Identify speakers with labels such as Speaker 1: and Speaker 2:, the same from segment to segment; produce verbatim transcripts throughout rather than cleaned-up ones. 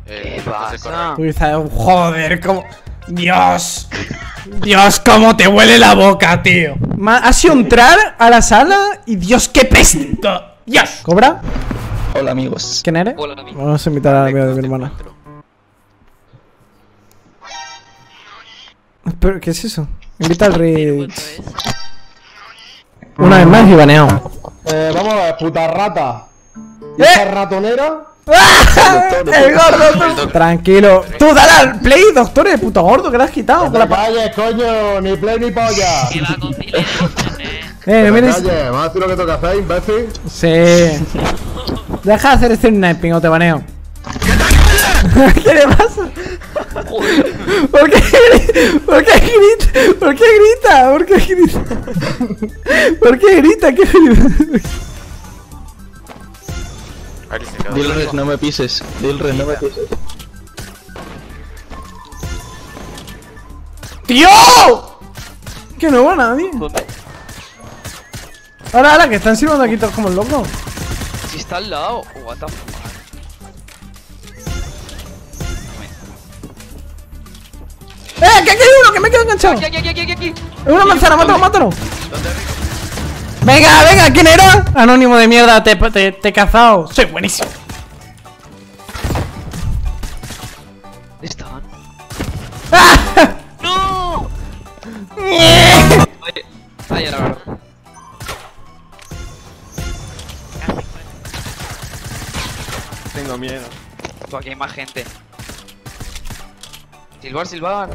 Speaker 1: Eh,
Speaker 2: ¿Qué pasa?
Speaker 3: Tú dices, joder, cómo... Dios. Dios, cómo te huele la boca, tío. Ma- Ha sido entrar a la sala y Dios, qué peste. Dios. ¿Cobra?
Speaker 4: Hola amigos.
Speaker 3: ¿Quién eres?
Speaker 2: Hola, amigo.
Speaker 3: Vamos a invitar a la amiga de mi hermana. Pero, ¿qué es eso? Invita al Rich. Una vez más y baneado.
Speaker 5: Eh, vamos a ver, puta rata. ¿Y
Speaker 3: ¿Eh?
Speaker 5: esa ratonera?
Speaker 3: ¡El gordo! tú- Tranquilo. Tú, dale al play, doctor, el puto gordo que le has quitado.
Speaker 5: ¡Que
Speaker 3: Con la
Speaker 5: te
Speaker 3: pa-
Speaker 5: calles, coño! ¡Ni play ni polla!
Speaker 6: Que va con delay de internet.
Speaker 3: Eh,
Speaker 5: ¡Que te
Speaker 3: mires.
Speaker 5: calles! ¿Vamos a decir lo que toca hacer, imbécil?
Speaker 3: Sí. Deja de hacer este sniping o te baneo. ¿Qué le pasa? ¿Por qué, ¿Por qué grita? ¿Por qué grita? ¿Por qué grita? ¿Por qué grita? ¿Qué grita?
Speaker 4: Dilres, no me pises. Dilres, no me pises.
Speaker 3: ¡Tío! Que no va nadie.
Speaker 2: ¿Dónde?
Speaker 3: Ahora, ahora, que están silbando aquí todos como locos.
Speaker 2: Si está al lado. What the fuck.
Speaker 3: ¡Eh! ¡Que aquí hay uno! ¡Que me quedo enganchado!
Speaker 2: Aquí, aquí, aquí, aquí, aquí.
Speaker 3: ¡Es una manzana! ¡Mátalo, mátalo! Venga, venga, ¿quién era? Anónimo de mierda, te, te, te he cazado. Soy buenísimo.
Speaker 2: ¿Dónde estaban?
Speaker 3: ¡Ah!
Speaker 6: ¡No!
Speaker 2: Oye, ahí era verdad.
Speaker 1: Tengo miedo.
Speaker 2: Tú, aquí hay más gente. Silbar, silbar.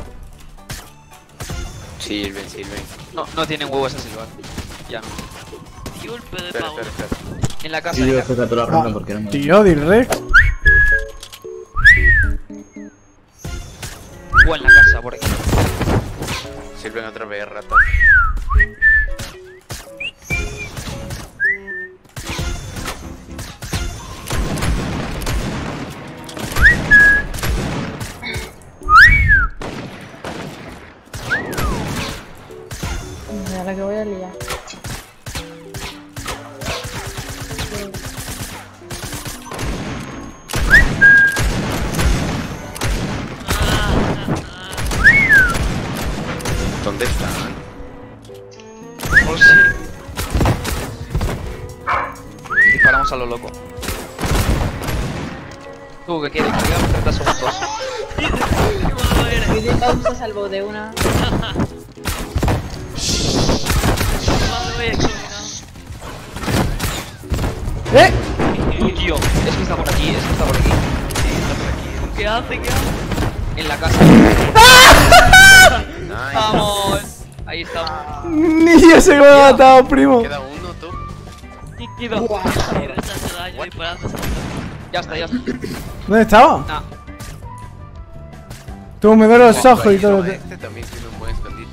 Speaker 1: Sirven, sirven.
Speaker 2: No, no tienen huevos a silbar. Ya no.
Speaker 6: Golpe de
Speaker 1: Espera,
Speaker 6: pavo.
Speaker 1: espera, espera.
Speaker 2: En la casa.
Speaker 4: Sí,
Speaker 2: en
Speaker 4: yo
Speaker 2: la-
Speaker 4: estoy toda la ronda porque no me.
Speaker 3: Tío, Dilrex.
Speaker 2: O en la casa, por aquí.
Speaker 1: Sirven otra vez, rata.
Speaker 7: Mira la que voy a liar.
Speaker 1: ¿Dónde están?
Speaker 2: Oh, sí. Disparamos a lo loco. Tú, ¿qué quieres? Que quedamos treinta segundos.
Speaker 7: Vídeo pausa se salvó de una.
Speaker 3: ¡Eh!
Speaker 2: Uy, tío. Es que está por aquí, es que está por aquí. Sí, está por aquí.
Speaker 6: ¿Qué hace? ¿Qué hace?
Speaker 2: En la casa.
Speaker 1: Nice.
Speaker 2: ¡Vamos! Ahí estamos.
Speaker 3: Ni yo sé cómo me ha matado, primo.
Speaker 1: Queda uno, tú.
Speaker 2: Líquido.
Speaker 6: Mira, se hace daño disparando.
Speaker 2: Ya está, ya está.
Speaker 3: ¿Dónde estaba?
Speaker 2: Nah.
Speaker 3: Tú me duele los ojos y
Speaker 1: No,
Speaker 3: todo.
Speaker 1: este también tiene un buen escondite.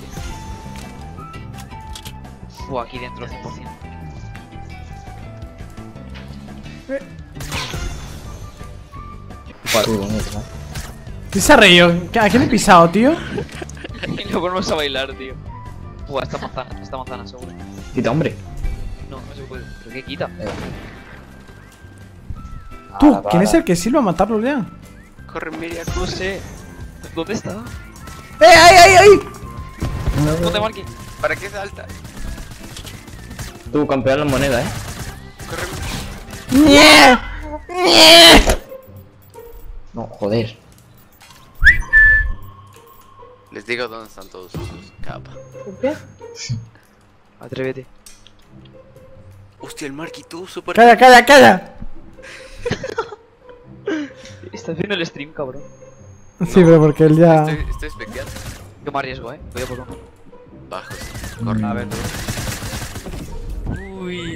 Speaker 2: Uh, aquí dentro, cien por cien.
Speaker 3: ¿Qué se ha reído? ¿A quién he pisado, tío?
Speaker 2: Y lo ponemos a bailar, tío. Uh, esta manzana, esta manzana, seguro.
Speaker 4: Quita, hombre.
Speaker 2: No, no se puede. ¿Pero qué quita?
Speaker 3: Tú, ¿quién es el que silba a matarlo ya?
Speaker 1: Corre, Miriam.
Speaker 2: No sé. ¿Dónde está?
Speaker 3: ¡Eh, ay, ay, ay!
Speaker 2: ¿Dónde, Marky?
Speaker 1: ¿Para qué salta?
Speaker 4: Tú, campear la moneda, eh.
Speaker 1: Corre.
Speaker 3: ¡Nie! ¡Nie!
Speaker 4: No, joder.
Speaker 1: Les digo dónde están todos sus capas.
Speaker 7: ¿Por qué?
Speaker 2: Atrévete.
Speaker 1: Hostia, el Marky, tú, super.
Speaker 3: ¡Calla, calla, calla!
Speaker 2: Estás viendo el stream, cabrón.
Speaker 3: Sí, pero porque él ya...
Speaker 1: Estoy, estoy espequeando.
Speaker 2: Yo me arriesgo, eh. Voy a por uno.
Speaker 1: Bajos. Corre.
Speaker 2: A ver,
Speaker 6: Uy.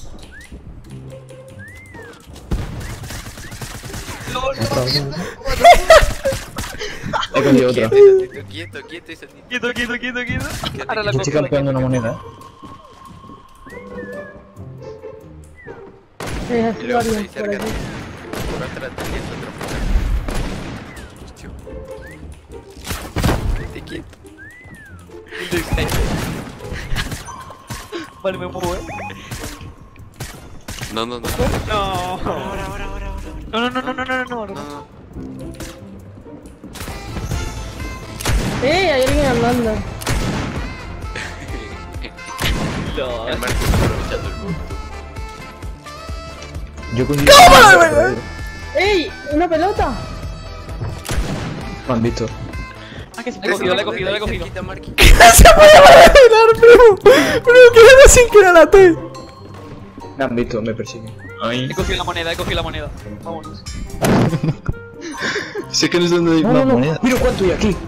Speaker 4: He cogido otro.
Speaker 1: Quieto, quieto, quieto, ese niño.
Speaker 2: Quieto, quieto, quieto, quieto.
Speaker 1: Quieto,
Speaker 2: Ahora la
Speaker 1: quieto.
Speaker 4: Estoy
Speaker 2: cojo, la
Speaker 4: campeando una
Speaker 2: cojo.
Speaker 4: moneda, eh.
Speaker 7: Sí,
Speaker 1: Y
Speaker 7: es
Speaker 1: luego
Speaker 7: Florian
Speaker 1: ahí
Speaker 7: por
Speaker 1: cerca.
Speaker 7: aquí.
Speaker 1: Por atrás también otro. Hostia. Quédate quieto.
Speaker 2: Vale, me muevo, eh.
Speaker 1: No, no, no.
Speaker 2: No. No, no, no, no, no, no, no.
Speaker 1: No, no.
Speaker 7: jugando.
Speaker 1: El Marky está aprovechando el bug.
Speaker 4: Yo con
Speaker 3: ¡Cámara!
Speaker 7: ¡Ey! ¡Una pelota!
Speaker 4: Me han visto.
Speaker 2: Ah, que se le he cogido, le he cogido, le he cogido.
Speaker 1: Quita, Marky.
Speaker 3: ¡Que no se puede bailar, primo! ¡Primo, que era sin que era la T!
Speaker 4: Me han visto, me persiguen.
Speaker 2: He cogido la moneda, he cogido la moneda. Vámonos.
Speaker 4: Sé que no es donde hay
Speaker 5: No,
Speaker 4: una
Speaker 5: no, no.
Speaker 4: moneda. Mira cuánto hay aquí.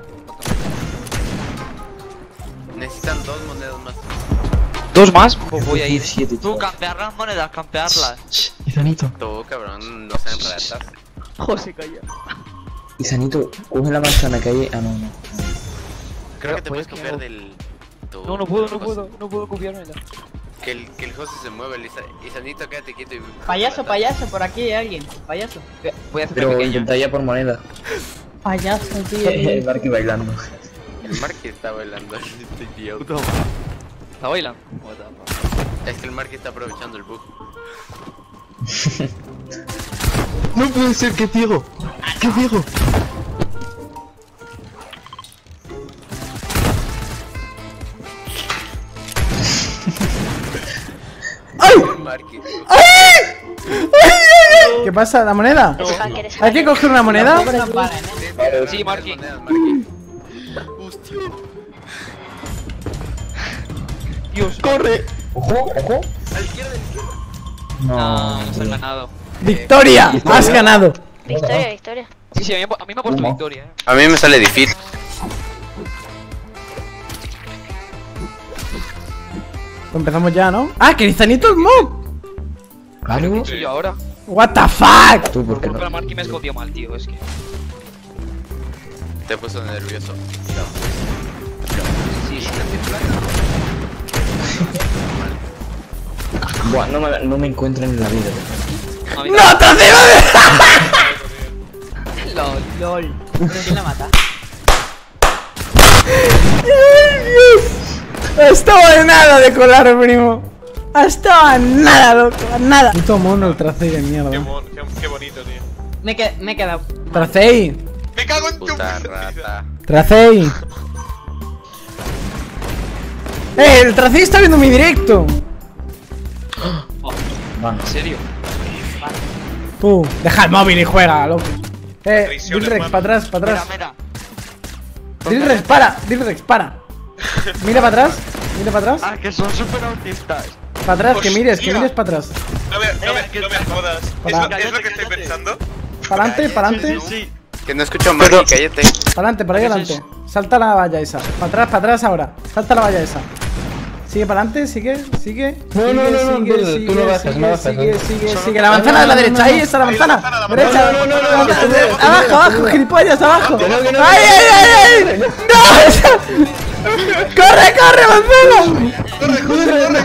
Speaker 1: Necesitan dos monedas más.
Speaker 2: ¿Dos más? Pues voy a ir.
Speaker 4: siete.
Speaker 6: Tú, campear las monedas, campearlas.
Speaker 4: Izanito.
Speaker 1: Tú, cabrón, no saben ratas.
Speaker 2: José, calla.
Speaker 4: Izanito, coge la manzana que hay. Ah, no, no.
Speaker 1: Creo que te puedes
Speaker 2: ¿puedes
Speaker 1: copiar
Speaker 2: que
Speaker 1: del... tú,
Speaker 2: No, no puedo, no
Speaker 1: José.
Speaker 2: puedo, no puedo copiármela.
Speaker 1: Que el, que el José se mueva, el Isa- Isanito, quédate quieto y...
Speaker 7: Payaso, payaso, por aquí hay alguien. Payaso.
Speaker 2: Voy a hacer
Speaker 4: Pero
Speaker 2: pequeña.
Speaker 4: intenta ya por moneda.
Speaker 7: Payaso, tío.
Speaker 4: El Marky bailando.
Speaker 1: El Marky está bailando, este idiota.
Speaker 2: ¿Está bailando?
Speaker 1: Es que el Marky está aprovechando el bug.
Speaker 4: No puede ser, qué ciego. Qué ciego.
Speaker 1: El Marky.
Speaker 3: ¿Qué pasa? ¿La moneda? ¿Hay que coger una moneda?
Speaker 2: Sí, Marky.
Speaker 1: Monedas, Marky. Hostia.
Speaker 2: Dios.
Speaker 4: ¡Corre! ¡Ojo, ojo!
Speaker 1: A la izquierda, a la izquierda.
Speaker 2: No, nos han ganado.
Speaker 3: ¡Victoria! ¡Has ganado!
Speaker 8: Victoria, victoria.
Speaker 2: Sí, sí, a mí, a mí me ha puesto
Speaker 4: ¿Cómo?
Speaker 2: victoria, eh.
Speaker 1: A mí me sale difícil.
Speaker 3: Empezamos ya, ¿no? ¡Ah, que Izanito es mob!
Speaker 4: ¿Algo?
Speaker 2: Sí, ahora.
Speaker 3: ¡What the fuck!
Speaker 4: ¿Tú por qué
Speaker 2: Porque la
Speaker 4: no?
Speaker 2: Marky me escondió mal, tío, es que.
Speaker 1: Te puso nervioso.
Speaker 2: Sí, sí.
Speaker 4: Buah, no me, no me encuentran en la vida.
Speaker 2: A mí
Speaker 3: ¡No te
Speaker 2: LOL.
Speaker 7: LOL. ¿Quién la mata?
Speaker 3: ¡Ay, Dios! Estaba a nada de colar, primo. Estaba a nada, loco, a nada. Puto mono el tracey de mierda.
Speaker 9: Qué, mon- qué, qué bonito, tío.
Speaker 7: Me, que, me he quedado.
Speaker 3: Tracey,
Speaker 9: Me cago en tu
Speaker 1: Puta
Speaker 9: vida.
Speaker 1: rata.
Speaker 3: Tracey. ¡Eh! El Tracey está viendo mi directo.
Speaker 4: Vamos.
Speaker 2: ¿En serio?
Speaker 3: Tú, deja el móvil y juega, loco. Eh,
Speaker 9: Traición,
Speaker 3: Dilrex,
Speaker 9: hermano.
Speaker 3: para atrás, para
Speaker 6: Mira,
Speaker 3: atrás.
Speaker 6: mira.
Speaker 3: Dilrex, para, Dilrex, para. Mira para atrás, mira para atrás.
Speaker 6: Ah, que son super autistas.
Speaker 3: Para atrás, que mires, que
Speaker 9: Hostia.
Speaker 3: mires para atrás.
Speaker 9: No me, no me,
Speaker 6: Eh, que-
Speaker 9: no me jodas. ¿Es
Speaker 3: Para-
Speaker 9: lo, es lo que estoy pensando?
Speaker 3: Para adelante, para adelante,
Speaker 6: Sí.
Speaker 1: Que no escucho Marky, cállate.
Speaker 3: para adelante, para ahí adelante. Salta la valla esa. Para atrás, para atrás ahora. Salta la valla esa. Sigue para adelante, sigue, sigue.
Speaker 5: No,
Speaker 3: sigue,
Speaker 5: no, no, no,
Speaker 3: sigue,
Speaker 5: tú-
Speaker 3: sigue,
Speaker 5: tú no bajas,
Speaker 3: sigue,
Speaker 5: no bajas,
Speaker 3: sigue,
Speaker 5: no.
Speaker 3: sigue, sigue. La manzana a la derecha, ahí está la
Speaker 9: Ahí,
Speaker 3: manzana.
Speaker 9: la manzana, la
Speaker 3: Derecha.
Speaker 9: manzana. No, no, no, no, no,
Speaker 3: Eh,
Speaker 9: no, no,
Speaker 3: Abajo,
Speaker 9: no,
Speaker 3: abajo, gilipollas, abajo.
Speaker 5: Que no, que no,
Speaker 3: ¡Ay, ay, ay, ay! ¡No! ¡Corre, corre, manzana!
Speaker 9: ¡Corre, corre, corre!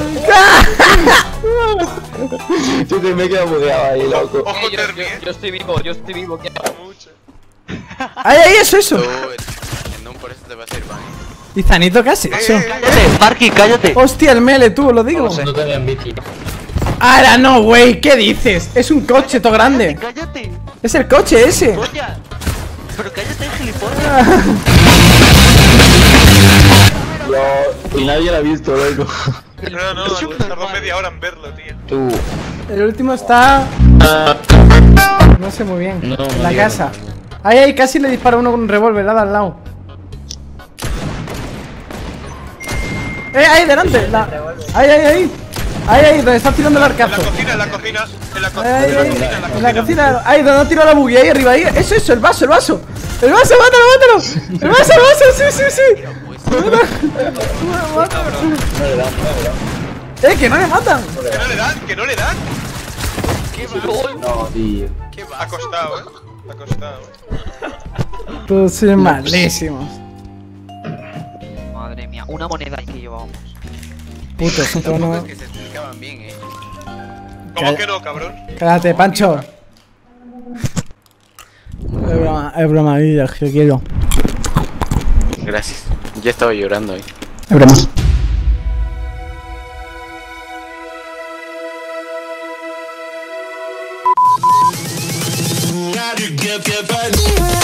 Speaker 4: Tú que me he quedado bugueado ahí, loco.
Speaker 9: Ojo,
Speaker 2: Eh, yo,
Speaker 9: Termi,
Speaker 2: yo-
Speaker 9: eh.
Speaker 2: yo estoy vivo, yo estoy vivo. ¿Qué?
Speaker 9: Mucho.
Speaker 3: ¡Ay, ay, eso, eso!
Speaker 1: Tú, el, el non por eso te va a hacer ban.
Speaker 3: Izanito, ¿qué has hecho?
Speaker 6: Cállate, Marky, cállate.
Speaker 3: Hostia, el mele, tú, lo digo.
Speaker 4: No tenían bici.
Speaker 3: Ahora no, güey, ¿qué dices? Es un coche todo grande.
Speaker 6: Cállate.
Speaker 3: Es el coche ese.
Speaker 6: Coña. Pero cállate, gilipollas.
Speaker 4: Y nadie lo ha visto, loco.
Speaker 9: No, no, tardó media hora en verlo, tío.
Speaker 4: Tú.
Speaker 3: El último está... No sé muy bien.
Speaker 4: No, no
Speaker 3: en la
Speaker 4: digo
Speaker 3: casa. Ahí, ahí, casi le dispara uno con un revólver, nada al lado. Eh, ahí, delante. La... Ahí, ahí, ahí. Ahí, ahí, donde está tirando el
Speaker 9: En la
Speaker 3: arcazo.
Speaker 9: cocina, en la cocina, en la
Speaker 3: Ahí,
Speaker 9: cocina,
Speaker 3: ahí,
Speaker 9: en la
Speaker 3: ahí,
Speaker 9: cocina, en la
Speaker 3: en la
Speaker 9: cocina.
Speaker 3: cocina. Ahí, donde ha tirado la buggy, ahí arriba, ahí. Eso, eso, el vaso, el vaso. El vaso, mátalo, mátalo. El vaso, el vaso, sí, sí, sí. Eh, que no le matan.
Speaker 9: Que no le dan, que no le dan.
Speaker 4: No, tío.
Speaker 1: ¿Qué va?
Speaker 9: Ha costado, eh. Ha costado, eh.
Speaker 3: Todos son malísimos.
Speaker 2: Madre mía, una moneda que llevábamos.
Speaker 3: Puto, esto
Speaker 1: Tampoco
Speaker 3: no.
Speaker 1: es que se explicaban bien, eh.
Speaker 9: ¿Cómo que no, cabrón?
Speaker 3: Cállate, Pancho. Es broma, es broma, vida, yo quiero.
Speaker 1: Gracias. Ya estaba llorando ahí.
Speaker 3: Es broma.
Speaker 10: Gotta get your body.